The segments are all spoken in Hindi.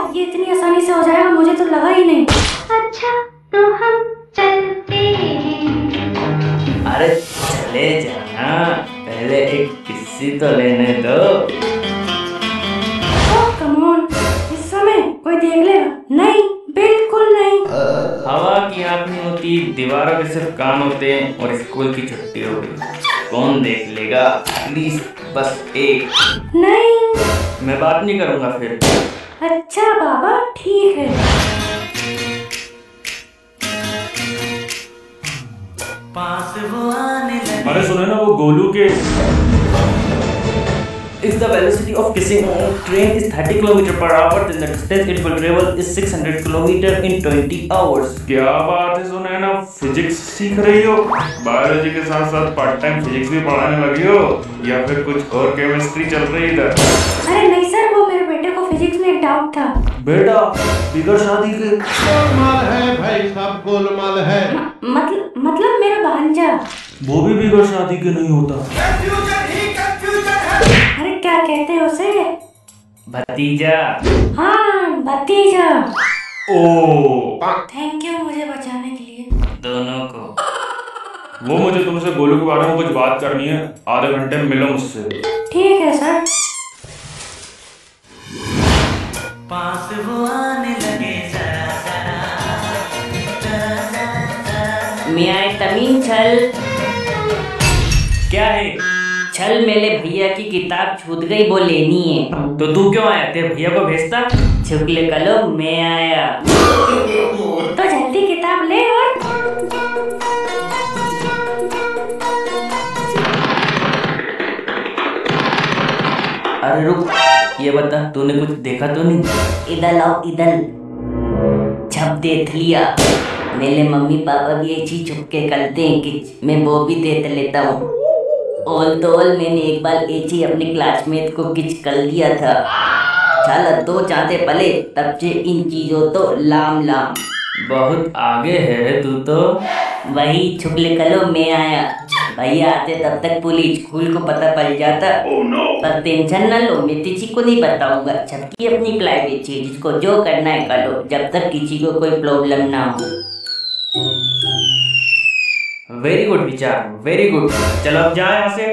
ये इतनी आसानी से हो जाएगा मुझे तो लगा ही नहीं। अच्छा तो हम चलते हैं। अरे चले जाना, पहले एक किस्सी तो लेने दो। ओह कम ऑन, इस समय कोई देख लेगा? नहीं, बिल्कुल नहीं। हवा की आँख नहीं होती, दीवारों के सिर्फ कान होते हैं, और स्कूल की छुट्टी हो गई, कौन देख लेगा? प्लीज बस एक। नहीं, मैं बात नहीं करूंगा फिर। अच्छा बाबा ठीक है। पास वो आने लगे। अरे सुनो ना, वो गोलू के If the velocity of kissing train is 30 km per hour, then the distance it will travel is 600 km in 20 hours. क्या बात है सुनैना, फिजिक्स सीख रही हो? बायोलॉजी के साथ साथ पार्ट टाइम फिजिक्स भी पढ़ाने लगी हो, या फिर कुछ और केमिस्ट्री चल रही है इधर? अरे नहीं सर, वो मेरे बेटे को फिजिक्स में एक डाउट था। बेटा बिगड़ शादी के गोलमाल है भाई, सब गोलमाल है। मतलब मेरा भांजा। वो भी बिगड़ शादी के नहीं होता। अरे क्या कहते हैं उसे? भतीजा। हाँ भतीजा। ओ थैंक यू मुझे बचाने के लिए। दोनों को। वो मुझे तुमसे गोलू के बारे में कुछ बात करनी है, आधे घंटे में मिलो मुझसे। ठीक है सर। पास वो आने लगे जरा जरा। मियाँ तमीम छल। क्या है? छल मेरे भैया की किताब छूट गई, वो लेनी है। तो तू क्यों आया? तेरे भैया को भेजता। छुपले कलो मैं आया। तो जल्दी किताब ले। और अरे रुक, ये बता तूने कुछ देखा तो नहीं? इधर आओ इधर। छप देख लिया। मेरे मम्मी पापा भी ये चीज छुप के करते हैं कि मैं वो भी देख लेता हूँ। ऑल तो ऑल मैंने एक बार एक ही अपने क्लासमेट को किच कर दिया था। चल तो चाहते पले, तब से इन चीजों तो लाम लाम। बहुत आगे है तू तो। वही छुपले कलो मैं आया। भैया आते तब तक पूरी स्कूल को पता पड़ जाता। पर टेंशन न लो, मैं किसी को नहीं बताऊंगा। सबकी अपनी प्राइवेट चीज, जिसको जो करना है करो, जब तक किसी को कोई प्रॉब्लम ना हो। वेरी गुड विचार, वेरी गुड। चलो अब जाए यहाँ से।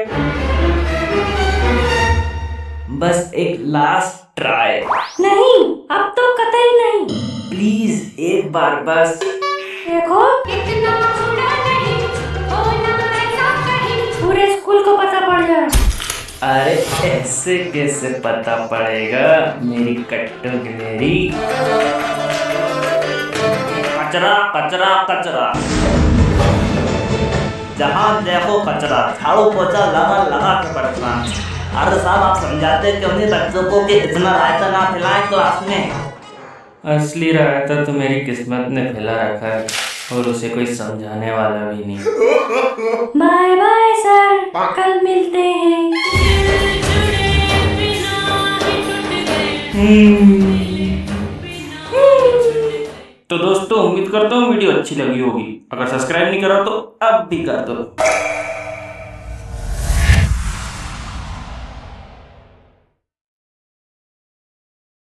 बस एक लास्ट ट्राई। नहीं, अब तो कतई नहीं। प्लीज एक बार बस। देखो इतना बुरा नहीं होना ऐसा कहीं, पूरे स्कूल को पता पड़ जाए। अरे ऐसे कैसे पता पड़ेगा? मेरी कट्टू गिलेरी। कचरा कचरा कचरा, जहाँ देखो कचरा, झाड़ू पोछा लगा लगा के परेशान। अरे साहब आप समझाते क्यों नहीं बच्चों को कि इतना रायता ना फैलाएं क्लास में? असली रायता तो मेरी किस्मत ने फैला रखा है, और उसे कोई समझाने वाला भी नहीं। बाय बाय सर, कल मिलते हैं। तो दोस्तों उम्मीद करता हूँ वीडियो अच्छी लगी होगी। अगर सब्सक्राइब नहीं करा तो अब भी कर दो।